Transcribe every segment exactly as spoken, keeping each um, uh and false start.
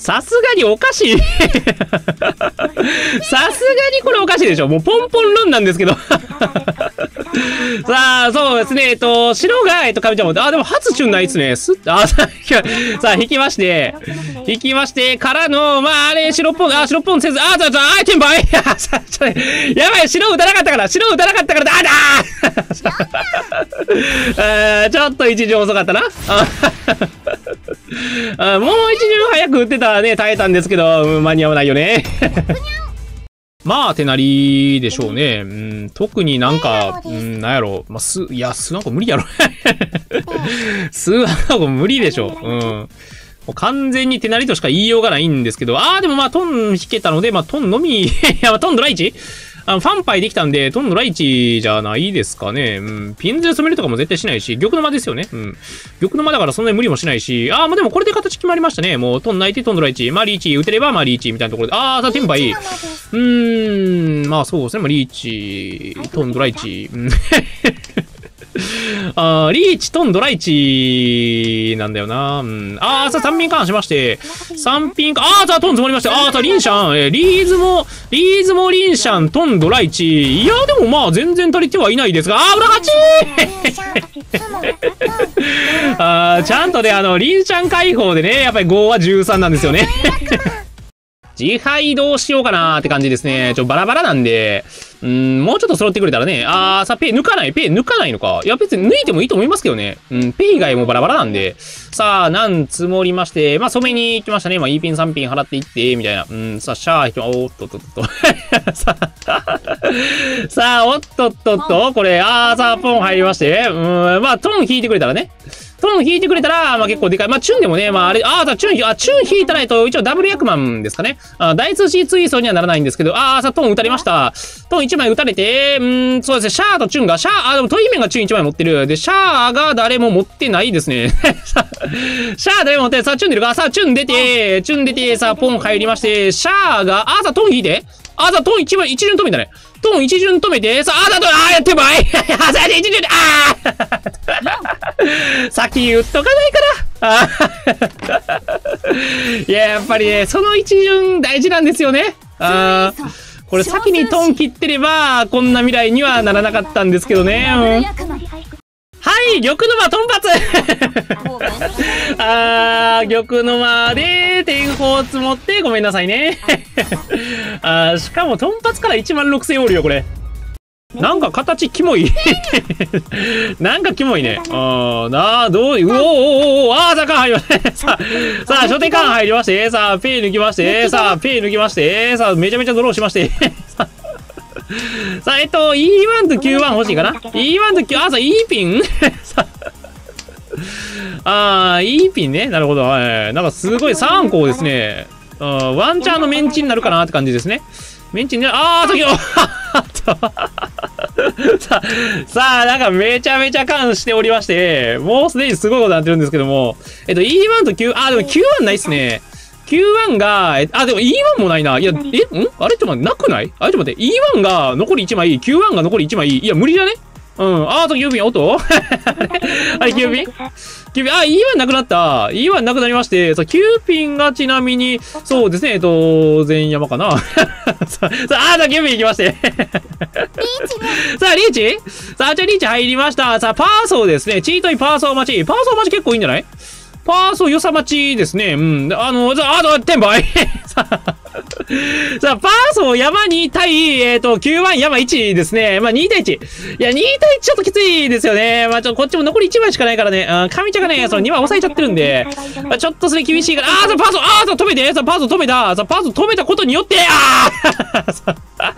さすがにおかしい。さすがにこれおかしいでしょ。もうポンポンルンなんですけど。さあ、そうですね。えっと、白が、えっと、神ちゃんも、あ、でも初チュンないっすね。すっあ、さあ、引きまして、引きまして、からの、まあ、あれ、白っぽん、あ、白っぽんせず、あ、じゃあ、あ、テンバイやばい、白打たなかったから、白打たなかったから、あだーちょっと一時遅かったな。あもう一時早く打ってたらね、耐えたんですけど、うん、間に合わないよね。まあ、手なりでしょうね。うん、特になんか、うん、なんやろ。まあ、す、いや、すなんか無理やろ。すなんか無理でしょ。うん。もう完全に手なりとしか言いようがないんですけど、あー、でもまあ、トン引けたので、まあ、トンのみ、いや、トンドライチあの、ファンパイできたんで、トンドライチじゃないですかね。うん。ピンズで染めるとかも絶対しないし、玉の間ですよね。うん。玉の間だからそんなに無理もしないし、あー、まあでもこれで形決まりましたね。もう、トン泣いて、トンドライチ。まあ、リーチ打てれば、まあ、リーチみたいなところで。あー、さあ、テンパイ。うーん、まあそうですね。まあ、リーチ、トンドライチ。うん。あー、リーチ、トン、ドライチなんだよな。うん。あー、さあ、さんピン換しまして。さんピンか、あー、さあ、トン積もりました。あー、さあ、リンシャン、えー、リーズも、リーズもリンシャン、トン、ドライチ。いや、でもまあ、全然足りてはいないですが、あー、裏勝ちあー、ちゃんとね、あの、リンシャン解放でね、やっぱりごはじゅうさんなんですよね。自敗どうしようかなーって感じですね。ちょ、バラバラなんで、うん、もうちょっと揃ってくれたらね。あー、さ、ペイ抜かないペイ抜かないのか。いや、別に抜いてもいいと思いますけどね。うん、ペイ以外もバラバラなんで。さあ、なん積もりまして、まあ、染めに行きましたね。まあ、E ピンさんピン払っていって、みたいな。うん、さあ、シャー、おーっとっとっと。さあ、さあ、おっとっとっと、これ、あー、さあ、ポン入りまして。うん、まあ、トン引いてくれたらね。トン引いてくれたら、まあ結構でかい。まあ、チュンでもね、まああれ、ああ、チュン、あ、チュン引いたないと、一応ダブル役満ですかね。あ第通 C ツイストにはならないんですけど、ああ、さあ、トン打たれました。トンいちまい打たれて、うーん、そうですね、シャアとチュンが、シャア、あ、でもトイメンがチュンいちまい持ってる。で、シャアが誰も持ってないですね。シャア誰も持ってる。さあ、チュン出るか。さあ、チュン出て、チュン出て、さあ、ポン入りまして、シャアが、ああ、さあ、トン引いて。ああ、さあ、トンいちまい、一巡止めたね。トン一巡止めて、さあ、あ、だと、ああ、やってばいあ、さあ、一巡で、ああ先打っとかないからいや、やっぱりね、その一巡大事なんですよね。ああ、これ先にトン切ってれば、こんな未来にはならなかったんですけどね。うん、はい、玉の間トンパツあー、玉の間で天宝積もってごめんなさいね。あー、しかもトンパツからいちまんろくせんおるよ、これ。なんか形キモい。なんかキモいね。あー、なあ、どう、うおーおーおー、あー、さあ、缶入りまして。さあ、さあ、初手缶入りまして、さあ、ペイ抜きまして、さあ、ペイ抜きまして、さあ、めちゃめちゃドローしまして。さあ、えっと、イーワン と キューワン 欲しいかな ?イーワン と Q、あ、さあ、E ピンあー、E ピンね。なるほど。はい。なんかすごいさんこですね。ワンチャンのメンチになるかなって感じですね。メンチになる、あー、先ほどさあ、さあ、なんかめちゃめちゃ感しておりまして、もうすでにすごいことになってるんですけども、えっと、イーワン と Q、あ、でも キューワン ないっすね。キューワン が、あ、でも イーワン もないな。いや、え、んあれちょっと待って、なくないあれちょっと待って、イーワン が残りいちまい、キューワン が残りいちまい。いや、無理だね。うん。あー、と、キューピン、音あれ、キューピンキューピン、あ、イーワン なくなった。イーワン なくなりまして、さ、キューピンがちなみに、そうですね、えっと、全山かな。さあ、さあ、さあ、キューピン行きまして。さあ、リーチさあ、じゃあリーチ入りました。さあ、パーソーですね。チートイパーソー待ち。パーソー待ち結構いいんじゃないパーソー良さ待ちですね。うん。あの、じゃあ、あと、テンバイさあ、さあ、パーソー山に対、えっと、キューワン 山いちですね。まあ、に対いち。いや、に対いちちょっときついですよね。まあ、ちょっとこっちも残りいちまいしかないからね。あ、神茶がね、そのにまい抑えちゃってるんで、まあ、ちょっとそれ厳しいから、あー、さあ、パーソー、あー、さあ、止めて、さあ、パーソー止めた。さあ、パーソー止めたことによって、あー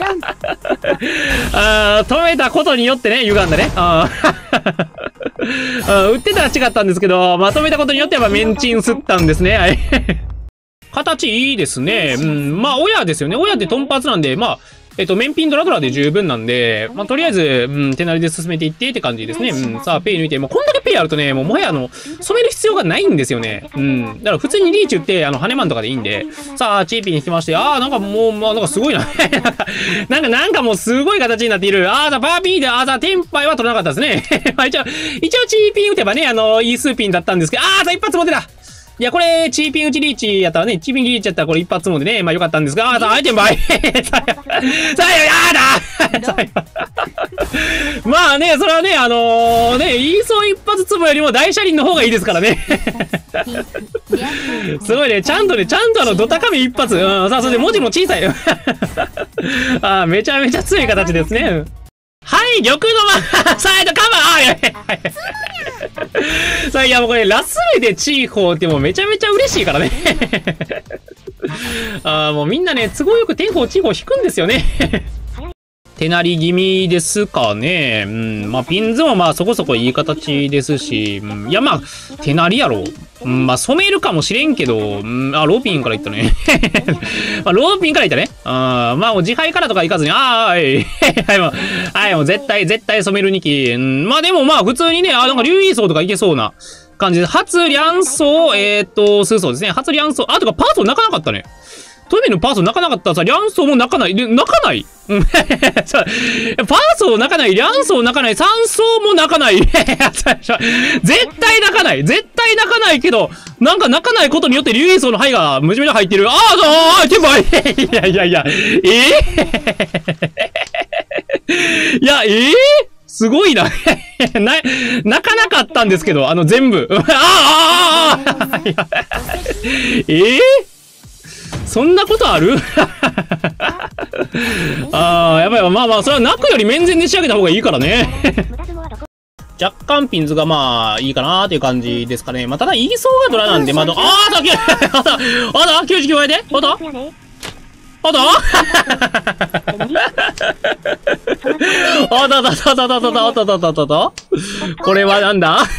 あー、止めたことによってね、歪んだね。あー売ってたら違ったんですけど、まとめたことによってやっぱメンチンすったんですね。はい。形いいですね。うん。まあ、親ですよね。親ってトンパツなんで、まあ、えっと、面ピンドラドラで十分なんで、まあ、とりあえず、うん、手なりで進めていってって感じですね。うん。さあ、ペイ抜いて、もうこんだけペイあるとね、もうもはやあの、染める必要がないんですよね。うん。だから普通にリーチ打って、あの、羽マンとかでいいんで、さあ、チーピーに引きまして、ああ、なんかもう、まあ、なんかすごいな。なんか、なんかもうすごい形になっている。ああ、さあ、パーピーで、ああ、さあ、テンパイは取らなかったですね。まあ、一応、一応チーピー打てばね、あの、イースーピンだったんですけど、ああ、さあ、一発持てた。 いや、これ、チーピン打ちリーチやったらね、チーピンリーチやったらこれ一発もでね、まあよかったんですが、あ、さあ、アイテム倍さあ、やだまあね、それはね、あのー、ね、イーソー一発粒よりも大車輪の方がいいですからね。すごいね、ちゃんとね、ちゃんとあの、ドタカミ一発。うん、さあ、それで文字も小さい。あ、めちゃめちゃ強い形ですね。はい、玉のま、サイドカバーあ、やべえ。さあ、いやもうこれ、ラスレでチーホーってもうめちゃめちゃ嬉しいからね。あーもうみんなね、都合よく天ホー、チーホー引くんですよね。手なり気味ですかね。うん。まあ、ピンズもまあそこそこいい形ですし、うん、いやまあ、手なりやろ。うん、まあ、染めるかもしれんけど、うん、あ、ローピンからいったね。まあ、ローピンからいったね。あまあ、もう自敗からとかいかずに、ああ、はい。はい、もう、はい、もう絶対、絶対染めるにき。うん、まあでもまあ、普通にね、あ、なんか竜イーソーとかいけそうな感じで、初両層、えー、っと、数層ですね。初両層、あ、とかパーソン泣かなかったね。トイレのパーソン泣かなかったらさ、両層も泣かない。で、泣かないうん。パーソン泣かない。両層泣かない。三層も泣かない。絶対泣かない。絶対泣かないけど、なんか泣かないことによって竜イーソーの灰がむちゃめちゃ入ってる。ああ、ああ、テンポいやいやいや、えー、いや、えー、すごいな。な、泣かなかったんですけど、あの全部。ああ、ああ、ああ、えーそんなことあるああ、やばい。まあまあ、それは泣くより面前で仕上げた方がいいからね。若干ピンズがまあ、いいかなーっていう感じですかね。まあ、ただ、イーソーがドラなんで、まあ、あーだ、あだ、あだ、きゅうじゅうきゅう倍であだあだあだだだだだだだだだだだだだこれはなんだ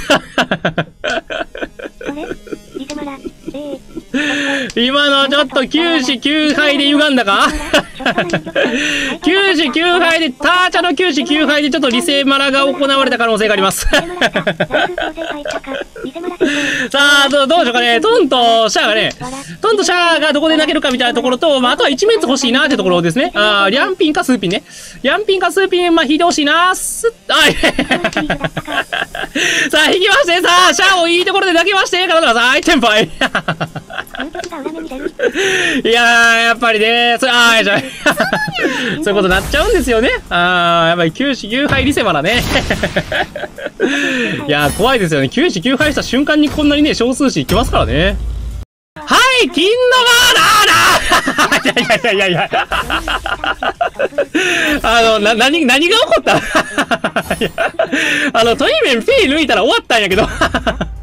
今のちょっときゅうじゅうきゅうはいで歪んだかきゅうじゅうきゅうはいで、ターチャのきゅうじゅうきゅうはいでちょっとリセマラが行われた可能性があります。さあ、どう、どうでしょうかね。トンとシャアがね、トンとシャアがどこで投げるかみたいなところと、まあ、あとは一面欲しいなってところですね。あー、リャンピンかスーピンね。リャンピンかスーピン、まあ、引いてほしいな。すっ、あ、いやいやさあ、引きまして、さあ、シャアをいいところで投げまして、からださい、テンパイ。いやー、やっぱりね、それ、あー、じゃあ、そういうことになっちゃうんですよね。あー、やっぱりきゅうじゅうきゅうはいリセマラね。いやー、怖いですよね。きゅうじゅうきゅうはいした瞬間にこんなにね、小数詞いきますからね。はい、金のマーダーだーいやいやいやいや。あの、な、何、何が起こったあの、トイメン P 抜いたら終わったんやけど。